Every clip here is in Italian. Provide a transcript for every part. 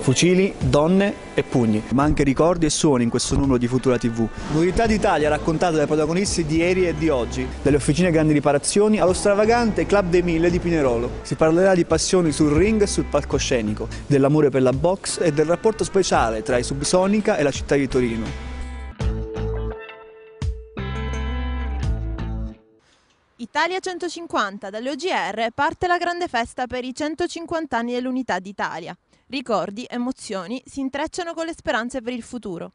Fucili, donne e pugni, ma anche ricordi e suoni in questo numero di Futura TV. L'unità d'Italia raccontata dai protagonisti di ieri e di oggi, dalle officine grandi riparazioni allo stravagante Club dei Mille di Pinerolo. Si parlerà di passioni sul ring e sul palcoscenico, dell'amore per la box e del rapporto speciale tra i Subsonica e la città di Torino. Italia 150, dalle OGR parte la grande festa per i 150 anni dell'Unità d'Italia. Ricordi, emozioni si intrecciano con le speranze per il futuro.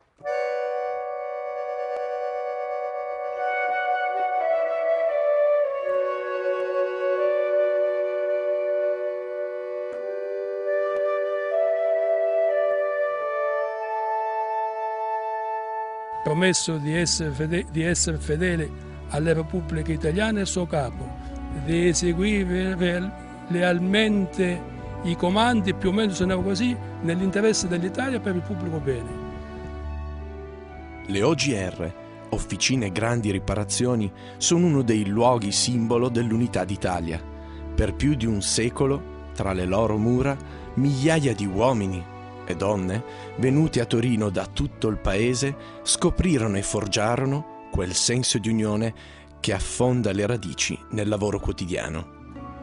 Promesso di essere fedele alle Repubbliche Italiane e al suo capo, di eseguire lealmente i comandi, più o meno suonava così, nell'interesse dell'Italia per il pubblico bene. Le OGR, Officine Grandi Riparazioni, sono uno dei luoghi simbolo dell'Unità d'Italia. Per più di un secolo, tra le loro mura, migliaia di uomini e donne, venuti a Torino da tutto il paese, scoprirono e forgiarono quel senso di unione che affonda le radici nel lavoro quotidiano.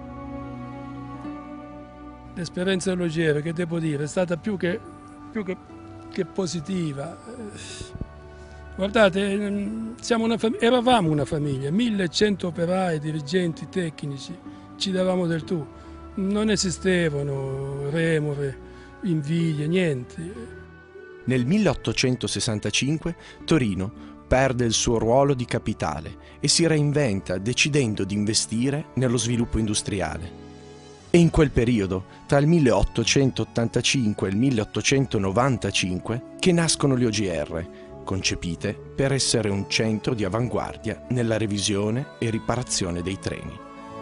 L'esperienza dell'OGR, che devo dire, è stata più che positiva. Guardate, eravamo una famiglia, 1100 operai, dirigenti, tecnici, ci davamo del tu. Non esistevano remore, invidie, niente. Nel 1865 Torino perde il suo ruolo di capitale e si reinventa decidendo di investire nello sviluppo industriale. E in quel periodo, tra il 1885 e il 1895, che nascono le OGR, concepite per essere un centro di avanguardia nella revisione e riparazione dei treni.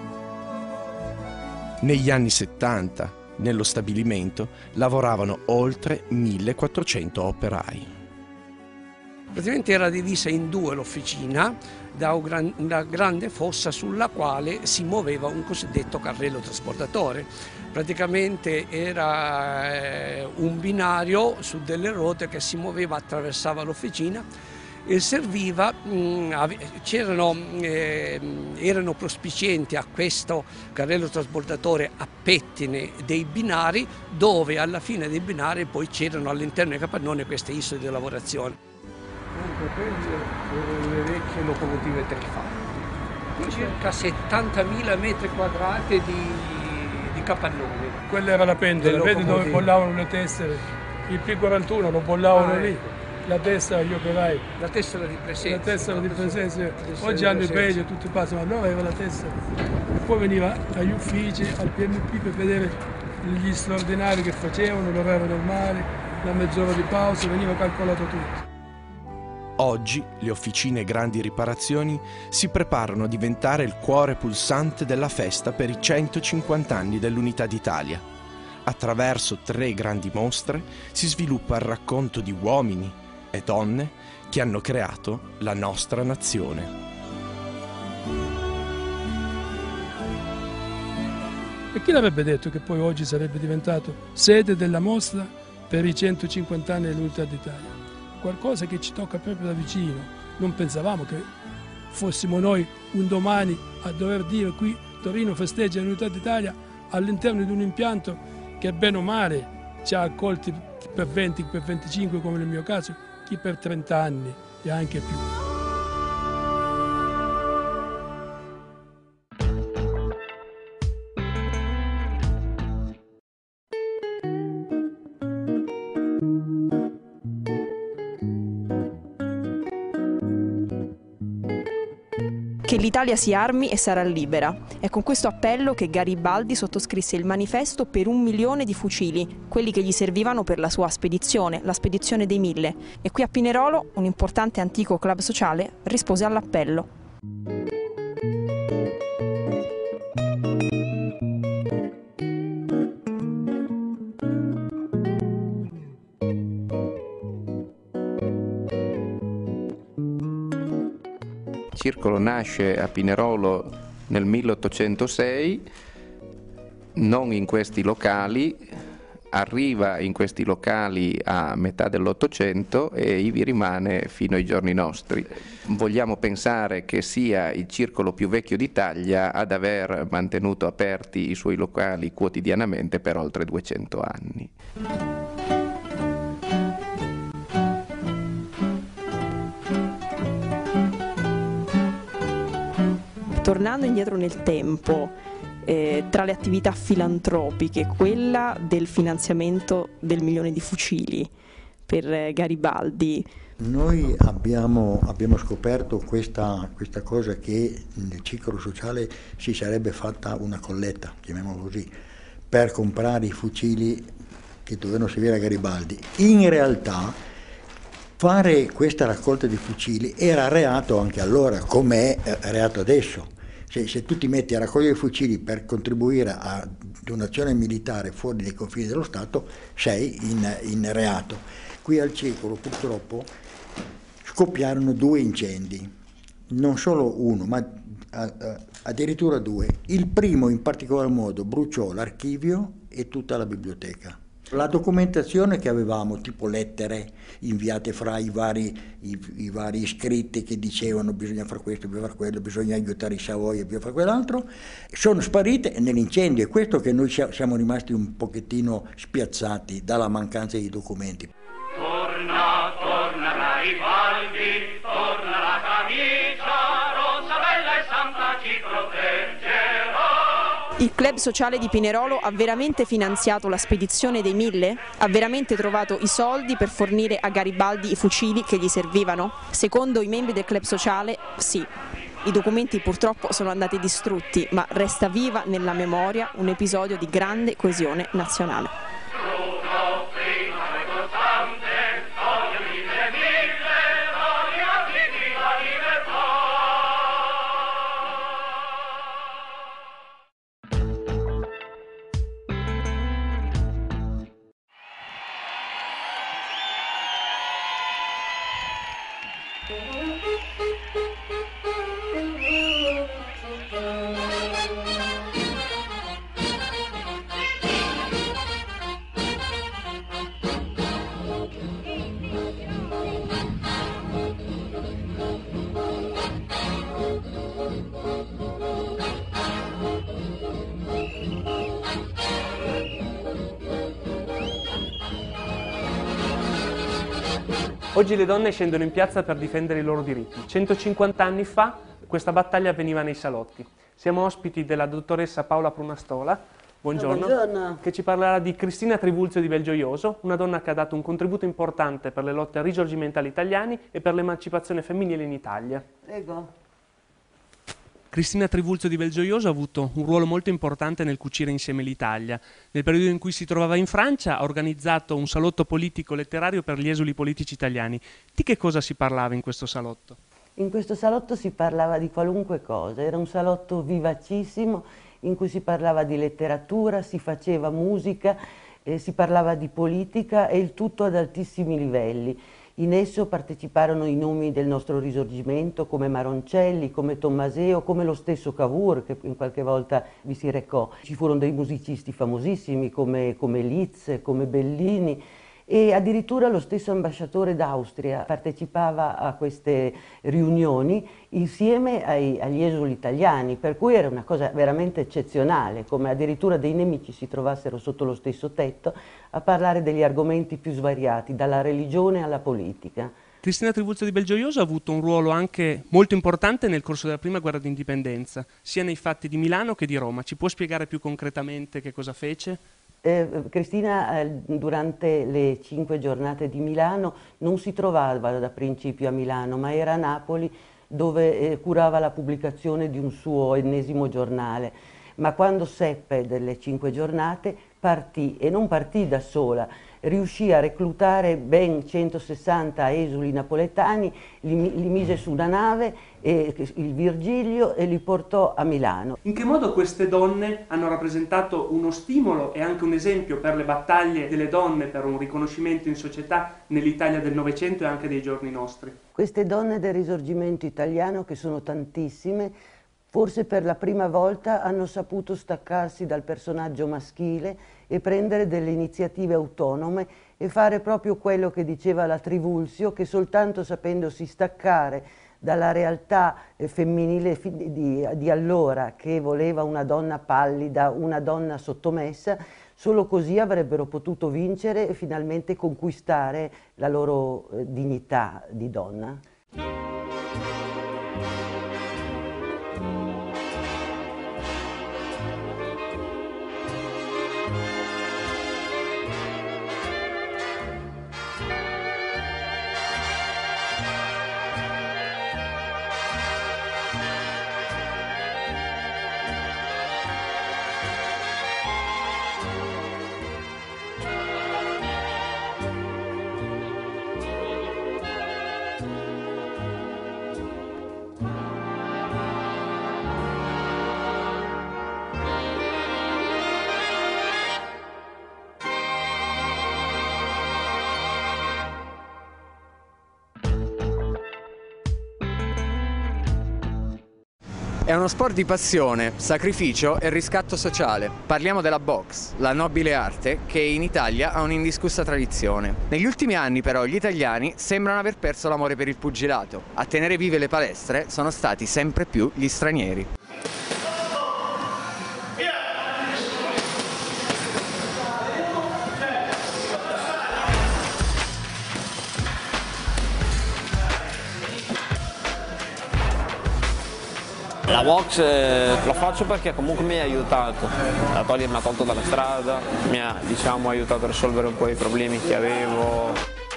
Negli anni 70, nello stabilimento, lavoravano oltre 1400 operai. Praticamente era divisa in due l'officina da una grande fossa sulla quale si muoveva un cosiddetto carrello trasportatore. Praticamente era un binario su delle ruote che si muoveva, attraversava l'officina e serviva, erano prospicienti a questo carrello trasportatore a pettine dei binari, dove alla fine dei binari poi c'erano all'interno dei capannoni queste isole di lavorazione. Le vecchie locomotive Trifà, circa 70.000 metri quadrati di capannoni. Quella era la pentola, vedi dove bollavano le tessere, il P41 lo bollavano lì, la tessera agli operai. La tessera di presenza. La tessera di presenza, oggi hanno i pegli e tutti passano, ma allora aveva la tessera. E poi veniva agli uffici, al PMP per vedere gli straordinari che facevano, l'orario normale, la mezz'ora di pausa, veniva calcolato tutto. Oggi le Officine Grandi Riparazioni si preparano a diventare il cuore pulsante della festa per i 150 anni dell'Unità d'Italia. Attraverso 3 grandi mostre si sviluppa il racconto di uomini e donne che hanno creato la nostra nazione. E chi l'avrebbe detto che poi oggi sarebbe diventato sede della mostra per i 150 anni dell'Unità d'Italia? Qualcosa che ci tocca proprio da vicino. Non pensavamo che fossimo noi un domani a dover dire qui Torino festeggia l'Unità d'Italia all'interno di un impianto che bene o male ci ha accolti chi per 20, chi per 25 come nel mio caso, chi per 30 anni e anche più. Che l'Italia si armi e sarà libera. È con questo appello che Garibaldi sottoscrisse il manifesto per 1 milione di fucili, quelli che gli servivano per la sua spedizione, la spedizione dei 1000. E qui a Pinerolo, un importante antico club sociale rispose all'appello. Il circolo nasce a Pinerolo nel 1806, non in questi locali, arriva in questi locali a metà dell'Ottocento e ivi rimane fino ai giorni nostri. Vogliamo pensare che sia il circolo più vecchio d'Italia ad aver mantenuto aperti i suoi locali quotidianamente per oltre 200 anni. Tornando indietro nel tempo, tra le attività filantropiche, quella del finanziamento del 1 milione di fucili per Garibaldi. Noi abbiamo scoperto questa cosa, che nel circolo sociale si sarebbe fatta una colletta, chiamiamolo così, per comprare i fucili che dovevano servire a Garibaldi. In realtà fare questa raccolta di fucili era reato anche allora, come è reato adesso. Se tu ti metti a raccogliere fucili per contribuire a un'azione militare fuori dai confini dello Stato, sei in reato. Qui al circolo purtroppo scoppiarono 2 incendi, non solo uno, ma addirittura 2. Il primo in particolar modo bruciò l'archivio e tutta la biblioteca. La documentazione che avevamo, tipo lettere inviate fra i vari iscritti che dicevano bisogna fare questo, bisogna fare quello, bisogna aiutare i Savoia, bisogna fare quell'altro, sono sparite nell'incendio. È questo che noi siamo rimasti un pochettino spiazzati dalla mancanza di documenti. Torna Garibaldi, torna la camicia, rossa bella e santa ci proteggerà. Il club sociale di Pinerolo ha veramente finanziato la spedizione dei 1000? Ha veramente trovato i soldi per fornire a Garibaldi i fucili che gli servivano? Secondo i membri del club sociale, sì. I documenti purtroppo sono andati distrutti, ma resta viva nella memoria un episodio di grande coesione nazionale. Oggi le donne scendono in piazza per difendere i loro diritti. 150 anni fa questa battaglia avveniva nei salotti. Siamo ospiti della dottoressa Paola Prunastola, buongiorno, buongiorno, che ci parlerà di Cristina Trivulzio di Belgioioso, una donna che ha dato un contributo importante per le lotte risorgimentali italiane e per l'emancipazione femminile in Italia. Prego. Cristina Trivulzio di Belgioioso ha avuto un ruolo molto importante nel cucire insieme l'Italia. Nel periodo in cui si trovava in Francia ha organizzato un salotto politico-letterario per gli esuli politici italiani. Di che cosa si parlava in questo salotto? In questo salotto si parlava di qualunque cosa, era un salotto vivacissimo in cui si parlava di letteratura, si faceva musica, si parlava di politica e il tutto ad altissimi livelli. In esso parteciparono i nomi del nostro risorgimento come Maroncelli, come Tommaseo, come lo stesso Cavour che in qualche volta vi si recò. Ci furono dei musicisti famosissimi come Liszt, come Bellini e addirittura lo stesso ambasciatore d'Austria partecipava a queste riunioni insieme agli esuli italiani, per cui era una cosa veramente eccezionale, come addirittura dei nemici si trovassero sotto lo stesso tetto a parlare degli argomenti più svariati, dalla religione alla politica. Cristina Trivulzio di Belgioioso ha avuto un ruolo anche molto importante nel corso della prima guerra d'indipendenza, sia nei fatti di Milano che di Roma. Ci può spiegare più concretamente che cosa fece? Cristina durante le 5 giornate di Milano non si trovava da principio a Milano, ma era a Napoli dove curava la pubblicazione di un suo ennesimo giornale. Ma quando seppe delle 5 giornate partì, e non partì da sola, riuscì a reclutare ben 160 esuli napoletani, li mise su una nave, il Virgilio, e li portò a Milano. In che modo queste donne hanno rappresentato uno stimolo e anche un esempio per le battaglie delle donne, per un riconoscimento in società nell'Italia del Novecento e anche dei giorni nostri? Queste donne del Risorgimento italiano, che sono tantissime, forse per la prima volta hanno saputo staccarsi dal personaggio maschile e prendere delle iniziative autonome e fare proprio quello che diceva la Trivulzio, che soltanto sapendosi staccare dalla realtà femminile di allora, che voleva una donna pallida, una donna sottomessa, solo così avrebbero potuto vincere e finalmente conquistare la loro dignità di donna. È uno sport di passione, sacrificio e riscatto sociale. Parliamo della boxe, la nobile arte che in Italia ha un'indiscussa tradizione. Negli ultimi anni però gli italiani sembrano aver perso l'amore per il pugilato. A tenere vive le palestre sono stati sempre più gli stranieri. La boxe la faccio perché comunque mi ha aiutato, la toglie mi ha tolto dalla strada, mi ha aiutato a risolvere un po' i problemi che avevo.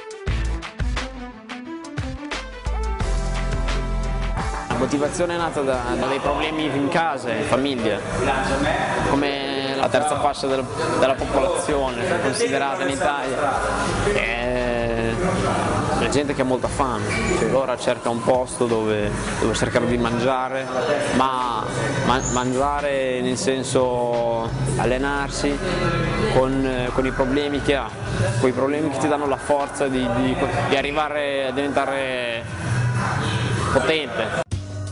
La motivazione è nata da dei problemi in casa, in famiglia, come la terza fascia della popolazione considerata in Italia. C'è gente che ha molta fame, cioè ora cerca un posto dove cercare di mangiare, ma mangiare nel senso allenarsi con i problemi che ha, quei problemi che ti danno la forza di arrivare a diventare potente.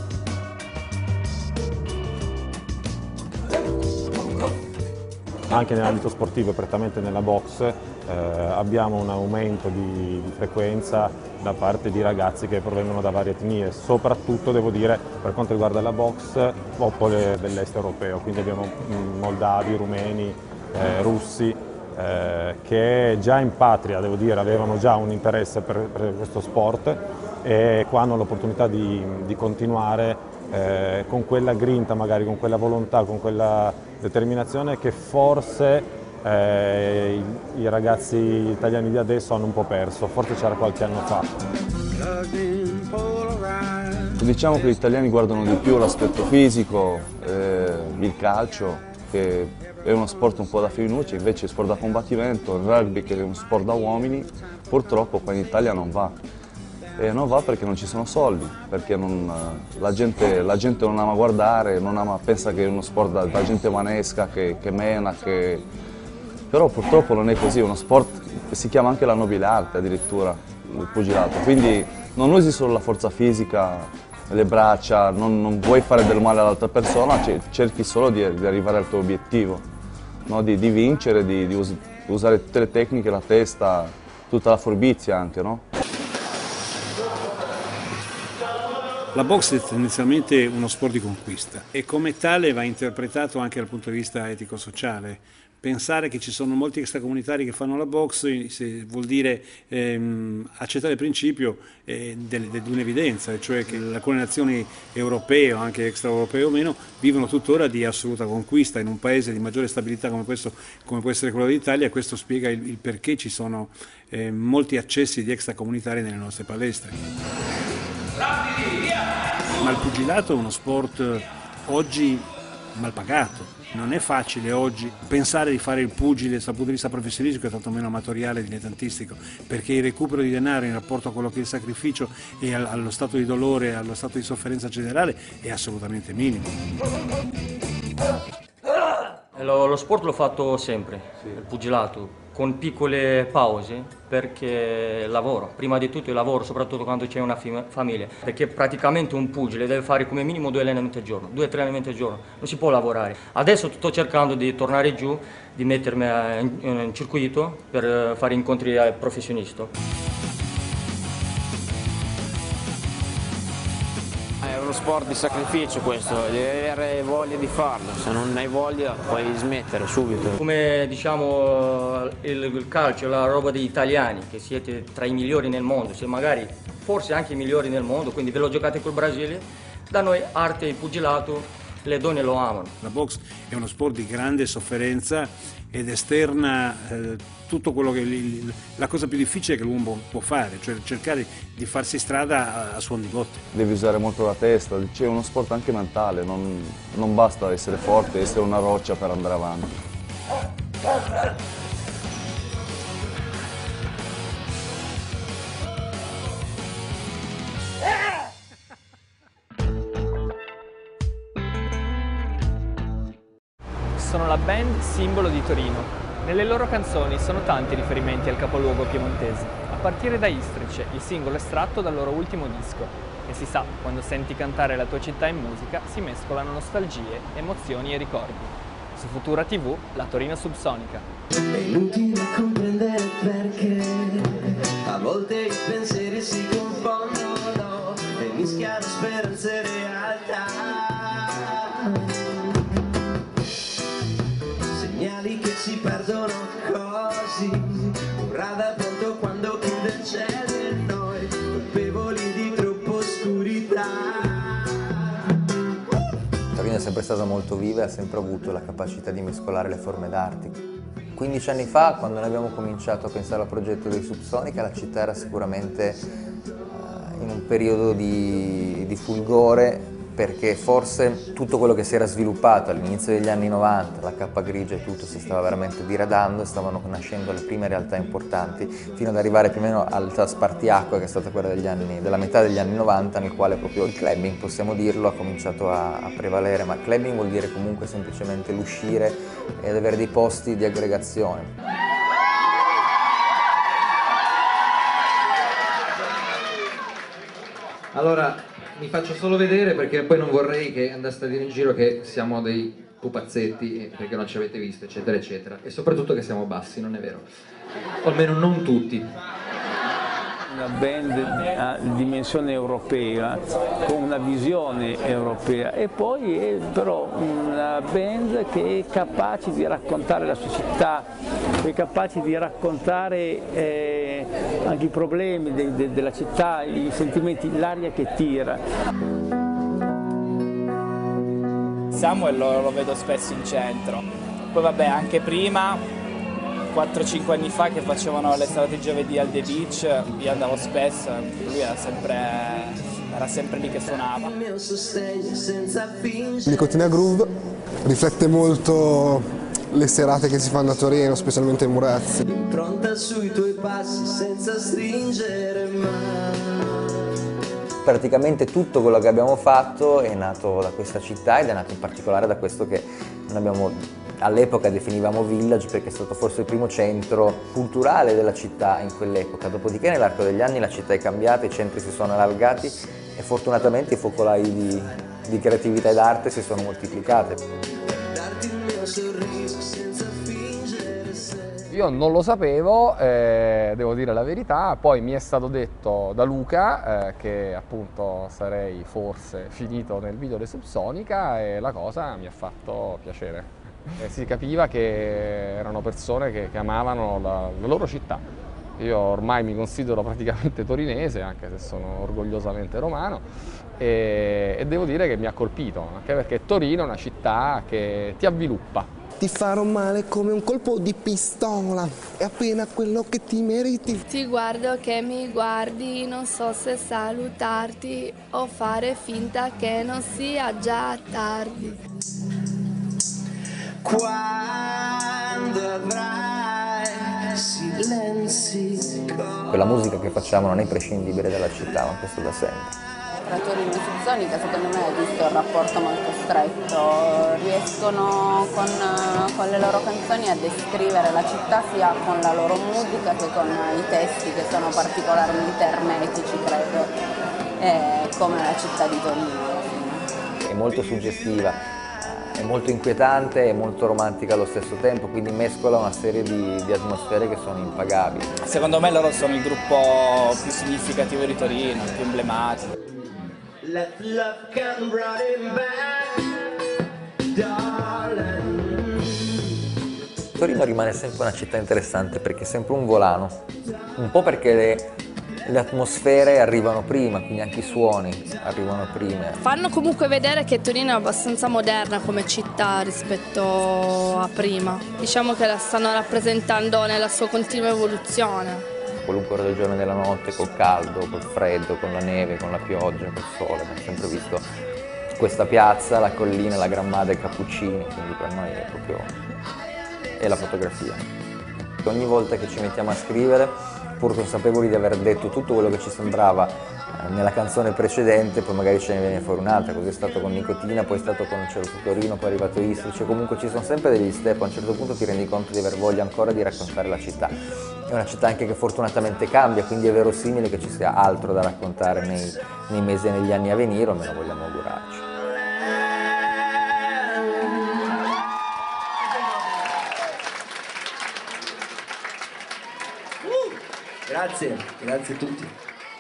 Anche nell'ambito sportivo e prettamente nella boxe abbiamo un aumento di frequenza da parte di ragazzi che provengono da varie etnie, soprattutto devo dire per quanto riguarda la boxe popoli dell'est europeo, quindi abbiamo moldavi, rumeni, russi che già in patria devo dire avevano già un interesse per questo sport e qua hanno l'opportunità di continuare con quella grinta, magari con quella volontà, con quella determinazione che forse i ragazzi italiani di adesso hanno un po' perso, forse c'era qualche anno fa. Diciamo che gli italiani guardano di più l'aspetto fisico, il calcio, che è uno sport un po' da femminucce, invece è sport da combattimento, il rugby che è uno sport da uomini, purtroppo qua in Italia non va. E non va perché non ci sono soldi, perché la gente non ama guardare, pensa che è uno sport da gente manesca, che mena, però purtroppo non è così, è uno sport che si chiama anche la nobile arte addirittura, il pugilato, quindi non usi solo la forza fisica, le braccia, non vuoi fare del male all'altra persona, cerchi solo di arrivare al tuo obiettivo, no? di vincere, di usare tutte le tecniche, la testa, tutta la furbizia anche, no? La boxe è tendenzialmente uno sport di conquista e come tale va interpretato anche dal punto di vista etico-sociale. Pensare che ci sono molti extracomunitari che fanno la boxe vuol dire accettare il principio di un'evidenza, cioè che alcune nazioni europee o anche extraeuropee o meno vivono tuttora di assoluta conquista in un paese di maggiore stabilità come può essere quello d'Italia. Questo spiega il perché ci sono molti accessi di extracomunitari nelle nostre palestre. Ma il pugilato è uno sport oggi mal pagato. Non è facile oggi pensare di fare il pugile dal punto di vista professionistico e tanto meno amatoriale e dilettantistico, perché il recupero di denaro in rapporto a quello che è il sacrificio e allo stato di dolore, allo stato di sofferenza generale è assolutamente minimo. Lo sport l'ho fatto sempre, il pugilato, con piccole pause, perché lavoro, prima di tutto il lavoro, soprattutto quando c'è una famiglia, perché praticamente un pugile deve fare come minimo 2 allenamenti al giorno, 2 o 3 allenamenti al giorno, non si può lavorare. Adesso sto cercando di tornare giù, di mettermi in circuito per fare incontri ai professionisti. È uno sport di sacrificio questo, devi avere voglia di farlo, se non hai voglia puoi smettere subito. Come diciamo il calcio è la roba degli italiani, che siete tra i migliori nel mondo, se magari forse anche i migliori nel mondo, quindi ve lo giocate col Brasile, da noi arte e pugilato, le donne lo amano. La boxe è uno sport di grande sofferenza ed esterna tutto quello che la cosa più difficile che l'uomo può fare, cioè cercare di farsi strada a suon di botte. Devi usare molto la testa, c'è uno sport anche mentale, non basta essere forte, essere una roccia per andare avanti. Sono la band simbolo di Torino. Nelle loro canzoni sono tanti riferimenti al capoluogo piemontese, a partire da Istrice, il singolo estratto dal loro ultimo disco. E si sa, quando senti cantare la tua città in musica si mescolano nostalgie, emozioni e ricordi. Su Futura TV, la Torino Subsonica. È inutile comprendere perché a volte i pensieri si confondono e mischiano speranze e realtà. Segnali che si perdono così, un radar pronto quando chiude il cielo e noi colpevoli di troppa oscurità. Torino è sempre stata molto viva e ha sempre avuto la capacità di mescolare le forme d'arte. 15 anni fa, quando noi abbiamo cominciato a pensare al progetto dei Subsonica, la città era sicuramente in un periodo di fulgore, perché forse tutto quello che si era sviluppato all'inizio degli anni 90, la cappa grigia e tutto, si stava veramente diradando e stavano nascendo le prime realtà importanti, fino ad arrivare più o meno all'età spartiacque, che è stata quella della metà degli anni 90, nel quale proprio il clubbing, possiamo dirlo, ha cominciato a prevalere, ma clubbing vuol dire comunque semplicemente l'uscire ed avere dei posti di aggregazione. Allora, mi faccio solo vedere perché poi non vorrei che andaste a dire in giro che siamo dei pupazzetti perché non ci avete visto, eccetera, eccetera. E soprattutto che siamo bassi, non è vero? O almeno non tutti. Una band a dimensione europea, con una visione europea, e poi è però una band che è capace di raccontare la sua città, è capace di raccontare anche i problemi della città, i sentimenti, l'aria che tira. Samuel lo vedo spesso in centro, poi vabbè anche prima, 4-5 anni fa che facevano le serate giovedì al The Beach, io andavo spesso, lui era sempre lì che suonava. Nicotina Groove riflette molto le serate che si fanno a Torino, specialmente in Murazzi. Impronta sui tuoi passi senza stringere mai. Praticamente tutto quello che abbiamo fatto è nato da questa città ed è nato in particolare da questo che noi abbiamo all'epoca definivamo village, perché è stato forse il primo centro culturale della città in quell'epoca. Dopodiché nell'arco degli anni la città è cambiata, i centri si sono allargati e fortunatamente i focolai di creatività ed arte si sono moltiplicati. Io non lo sapevo, devo dire la verità, poi mi è stato detto da Luca che appunto sarei forse finito nel video di Subsonica e la cosa mi ha fatto piacere. Si capiva che erano persone che amavano la loro città. Io ormai mi considero praticamente torinese, anche se sono orgogliosamente romano, e devo dire che mi ha colpito, anche perché Torino è una città che ti avviluppa. Ti farò male come un colpo di pistola, è appena quello che ti meriti. Ti guardo che mi guardi, non so se salutarti o fare finta che non sia già tardi. Quando avrai silenzi. Quella musica che facciamo non è prescindibile dalla città, ma questo da sempre. tra Torino e Subsonica, secondo me, visto il rapporto molto stretto, riescono con le loro canzoni a descrivere la città sia con la loro musica che con i testi, che sono particolarmente ermetici, credo, come la città di Torino. È molto suggestiva, è molto inquietante e molto romantica allo stesso tempo, quindi mescola una serie di atmosfere che sono impagabili. Secondo me loro sono il gruppo più significativo di Torino, il più emblematico. Torino rimane sempre una città interessante perché è sempre un volano, un po' perché le atmosfere arrivano prima, quindi anche i suoni arrivano prima. Fanno comunque vedere che Torino è abbastanza moderna come città rispetto a prima. Diciamo che la stanno rappresentando nella sua continua evoluzione. Qualunque ora del giorno e della notte, col caldo, col freddo, con la neve, con la pioggia, col sole, abbiamo sempre visto questa piazza, la collina, la Gran Madre, i Cappuccini, quindi per noi è proprio la fotografia. Ogni volta che ci mettiamo a scrivere, pur consapevoli di aver detto tutto quello che ci sembrava nella canzone precedente, poi magari ce ne viene fuori un'altra, così è stato con Nicotina, poi è stato con Cielo su Torino, poi è arrivato Istrice, comunque ci sono sempre degli step, a un certo punto ti rendi conto di aver voglia ancora di raccontare la città. È una città anche che fortunatamente cambia, quindi è verosimile che ci sia altro da raccontare nei mesi e negli anni a venire, o almeno vogliamo augurarci. Grazie a tutti.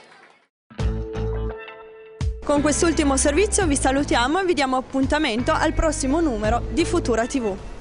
Con quest'ultimo servizio vi salutiamo e vi diamo appuntamento al prossimo numero di Futura TV.